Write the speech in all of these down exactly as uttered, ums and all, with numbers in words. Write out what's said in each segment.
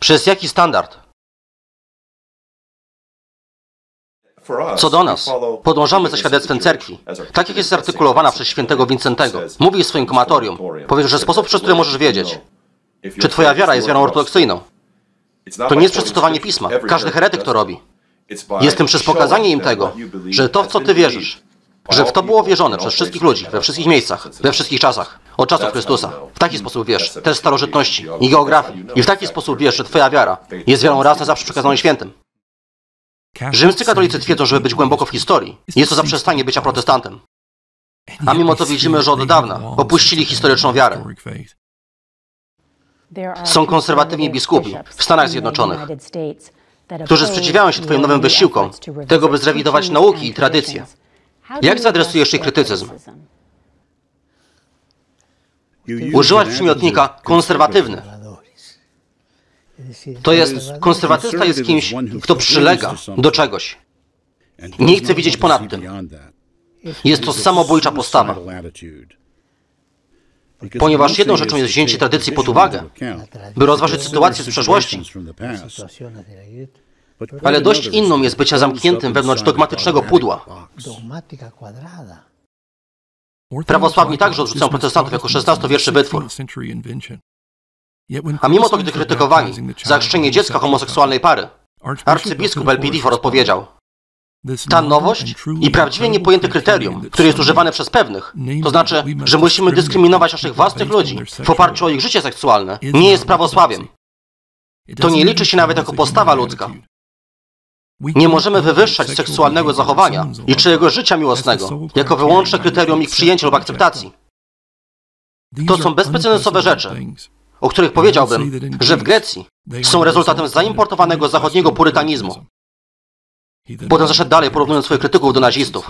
Przez jaki standard? Co do nas, podążamy za świadectwem cerkwi, tak jak jest artykulowana przez świętego Wincentego. Mówi w swoim komatorium, powiesz, że sposób, przez który możesz wiedzieć, czy twoja wiara jest wiarą ortodoksyjną. To nie jest przecytowanie pisma. Każdy heretyk to robi. Jest tym przez pokazanie im tego, że to, w co ty wierzysz, że w to było wierzone przez wszystkich ludzi, we wszystkich miejscach, we wszystkich czasach, od czasów Chrystusa. W taki sposób wiesz, też starożytności i geografii. I w taki sposób wiesz, że twoja wiara jest wiarą raz na zawsze przekazaną świętym. Rzymscy katolicy twierdzą, żeby być głęboko w historii, jest to zaprzestanie bycia protestantem. A mimo to widzimy, że od dawna opuścili historyczną wiarę. Są konserwatywni biskupi w Stanach Zjednoczonych, którzy sprzeciwiają się twoim nowym wysiłkom, tego by zrewidować nauki i tradycje. Jak zaadresujesz ich krytycyzm? Użyłaś przymiotnika konserwatywny. To jest, konserwatysta jest kimś, kto przylega do czegoś. Nie chce widzieć ponad tym. Jest to samobójcza postawa. Ponieważ jedną rzeczą jest wzięcie tradycji pod uwagę, by rozważyć sytuację z przeszłości, ale dość inną jest bycie zamkniętym wewnątrz dogmatycznego pudła. Prawosławni także odrzucają protestantów jako szesnastowierszy wytwór. A mimo to, gdy krytykowani za chrzczenie dziecka homoseksualnej pary, arcybiskup L P Difford odpowiedział: ta nowość i prawdziwie niepojęte kryterium, które jest używane przez pewnych, to znaczy, że musimy dyskryminować naszych własnych ludzi w oparciu o ich życie seksualne, nie jest prawosławiem. To nie liczy się nawet jako postawa ludzka. Nie możemy wywyższać seksualnego zachowania i czyjegoś życia miłosnego jako wyłączne kryterium ich przyjęcia lub akceptacji. To są bezprecedensowe rzeczy, o których powiedziałbym, że w Grecji są rezultatem zaimportowanego zachodniego purytanizmu. Potem zaszedł dalej, porównując swoich krytyków do nazistów.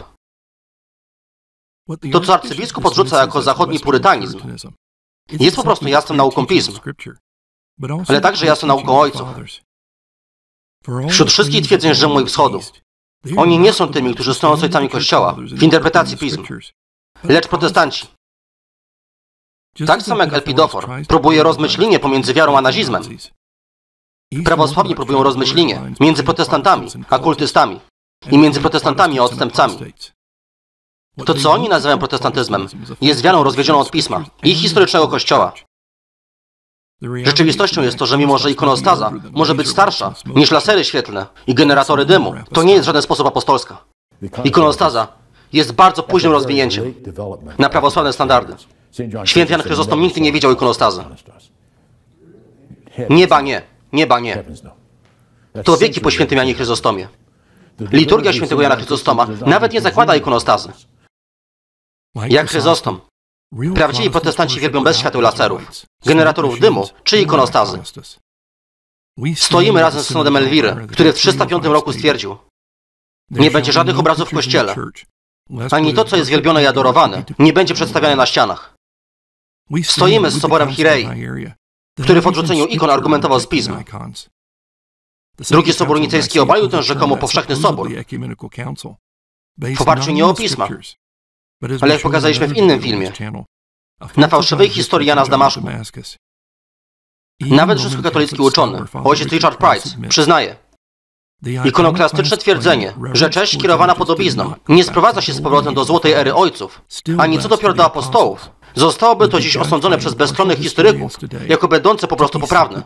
To, co arcybiskup odrzuca jako zachodni purytanizm, jest po prostu jasną nauką pism, ale także jasną nauką ojców. Wśród wszystkich twierdzeń Rzymu i Wschodu, oni nie są tymi, którzy stoją z ojcami Kościoła w interpretacji pism, lecz protestanci. Tak samo jak L P Difford próbuje rozmyć linię pomiędzy wiarą a nazizmem, prawosławni próbują rozmyć linię między protestantami a kultystami i między protestantami a odstępcami. To, co oni nazywają protestantyzmem, jest wiarą rozwiedzioną od pisma i historycznego Kościoła. Rzeczywistością jest to, że mimo że ikonostaza może być starsza niż lasery świetlne i generatory dymu, to nie jest w żaden sposób apostolska. Ikonostaza jest bardzo późnym rozwinięciem na prawosławne standardy. Święty Jan Chryzostom nigdy nie widział ikonostazy. Nieba nie, nieba nie. To wieki po świętym Janie Chryzostomie. Liturgia świętego Jana Chryzostoma nawet nie zakłada ikonostazy. Jak Chryzostom, prawdziwi protestanci wielbią bez świateł laserów, generatorów dymu czy ikonostazy. Stoimy razem z synodem Elwiry, który w trzysta piątym roku stwierdził: nie będzie żadnych obrazów w kościele, ani to, co jest wielbione i adorowane, nie będzie przedstawiane na ścianach. Stoimy z soborem Hirei, który w odrzuceniu ikon argumentował z pism. Drugi sobór nicejski obalił ten rzekomo powszechny sobór w oparciu nie o pisma, ale jak pokazaliśmy w innym filmie, na fałszywej historii Jana z Damaszku. Nawet rzymskokatolicki uczony, ojciec Richard Price, przyznaje: ikonoklastyczne twierdzenie, że cześć kierowana podobizną nie sprowadza się z powrotem do złotej ery ojców, ani co dopiero do apostołów, zostałoby to dziś osądzone przez bezstronnych historyków jako będące po prostu poprawne.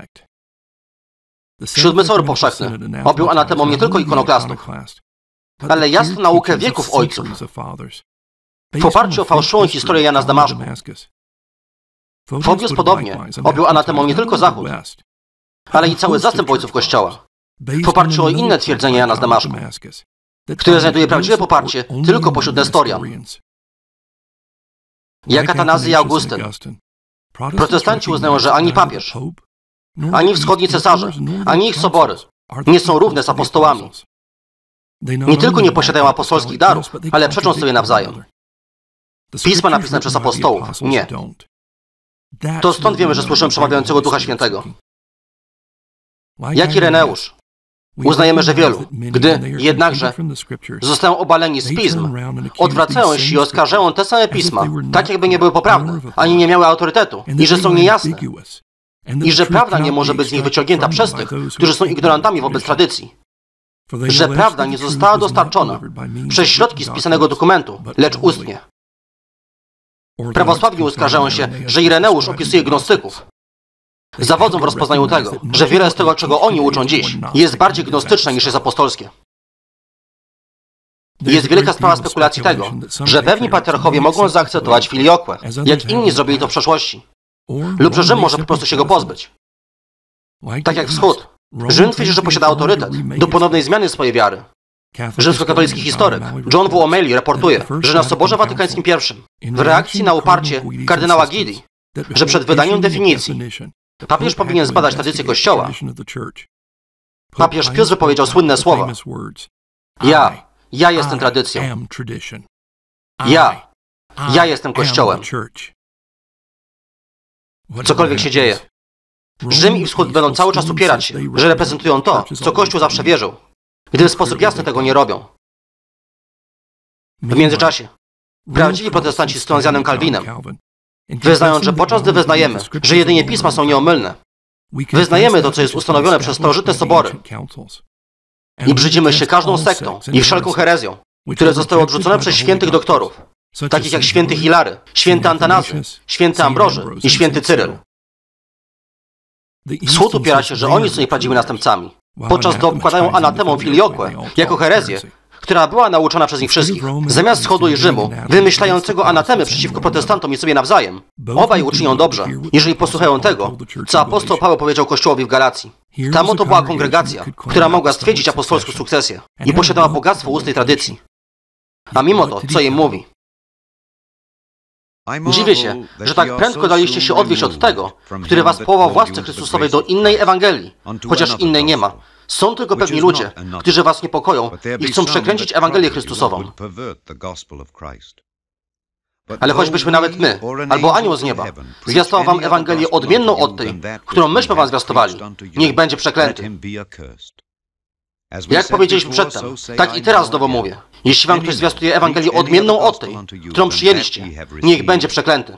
Siódmy sobór powszechny objął anatemą nie tylko ikonoklastów, ale jasną naukę wieków ojców w oparciu o fałszywą historię Jana z Damaszku. Fobius podobnie objął anatemą nie tylko Zachód, ale i cały zastęp ojców Kościoła w oparciu o inne twierdzenia Jana z Damaszku, które znajduje prawdziwe poparcie tylko pośród Nestorian. Jak Atanazy i Augustyn, protestanci uznają, że ani papież, ani wschodni cesarze, ani ich sobory nie są równe z apostołami. Nie tylko nie posiadają apostolskich darów, ale przeczą sobie nawzajem. Pisma napisane przez apostołów nie. To stąd wiemy, że słyszymy przemawiającego Ducha Świętego. Jak Ireneusz, uznajemy, że wielu, gdy jednakże zostają obaleni z pism, odwracają się i oskarżają te same pisma, tak jakby nie były poprawne, ani nie miały autorytetu i że są niejasne. I że prawda nie może być z nich wyciągnięta przez tych, którzy są ignorantami wobec tradycji. Że prawda nie została dostarczona przez środki spisanego dokumentu, lecz ustnie. Prawosławni uskarżają się, że Ireneusz opisuje gnostyków. Zawodzą w rozpoznaniu tego, że wiele z tego, czego oni uczą dziś, jest bardziej gnostyczne niż jest apostolskie. Jest wielka sprawa spekulacji tego, że pewni patriarchowie mogą zaakceptować filioque, jak inni zrobili to w przeszłości. Lub że Rzym może po prostu się go pozbyć. Tak jak Wschód. Rzym twierdzi, że posiada autorytet do ponownej zmiany swojej wiary. Rzymskokatolicki historyk John W. O'Malley raportuje, że na Soborze Watykańskim I, w reakcji na uparcie kardynała Guidi, że przed wydaniem definicji papież powinien zbadać tradycję Kościoła, papież Pius wypowiedział słynne słowa: Ja, ja jestem tradycją. Ja, ja jestem Kościołem. Cokolwiek się dzieje, Rzym i Wschód będą cały czas upierać się, że reprezentują to, co Kościół zawsze wierzył, gdy w sposób jasny tego nie robią. W międzyczasie prawdziwi protestanci z Janem Kalwinem, wyznając, że podczas gdy wyznajemy, że jedynie pisma są nieomylne, wyznajemy to, co jest ustanowione przez starożytne sobory i brzydzimy się każdą sektą i wszelką herezją, które zostały odrzucone przez świętych doktorów, takich jak święty Hilary, święty Antanazy, święty Ambroży i święty Cyryl. Wschód upiera się, że oni są nieprawdziwymi następcami, podczas gdy obkładają anatemą filioque jako herezję, która była nauczona przez nich wszystkich. Zamiast Wschodu i Rzymu, wymyślającego anatemy przeciwko protestantom i sobie nawzajem, obaj uczynią dobrze, jeżeli posłuchają tego, co apostoł Paweł powiedział Kościołowi w Galacji. Tam oto była kongregacja, która mogła stwierdzić apostolską sukcesję i posiadała bogactwo ustnej tradycji. A mimo to, co im mówi? Dziwię się, że tak prędko daliście się odwieść od tego, który was powołał w łasce Chrystusowej do innej Ewangelii, chociaż innej nie ma. Są tylko pewni ludzie, którzy was niepokoją i chcą przekręcić Ewangelię Chrystusową. Ale choćbyśmy nawet my, albo anioł z nieba, zwiastował wam Ewangelię odmienną od tej, którą myśmy wam zwiastowali, niech będzie przeklęty. Jak powiedzieliśmy przedtem, tak i teraz znowu mówię. Jeśli wam ktoś zwiastuje Ewangelię odmienną od tej, którą przyjęliście, niech będzie przeklęty.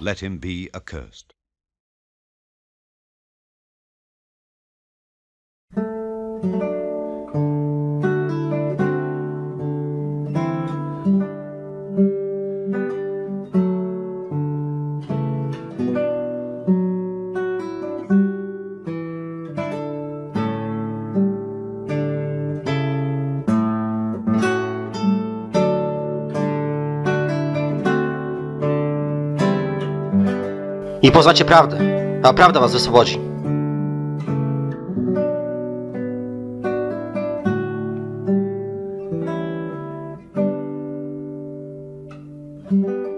I poznacie prawdę, a prawda was wyswobodzi. Thank you.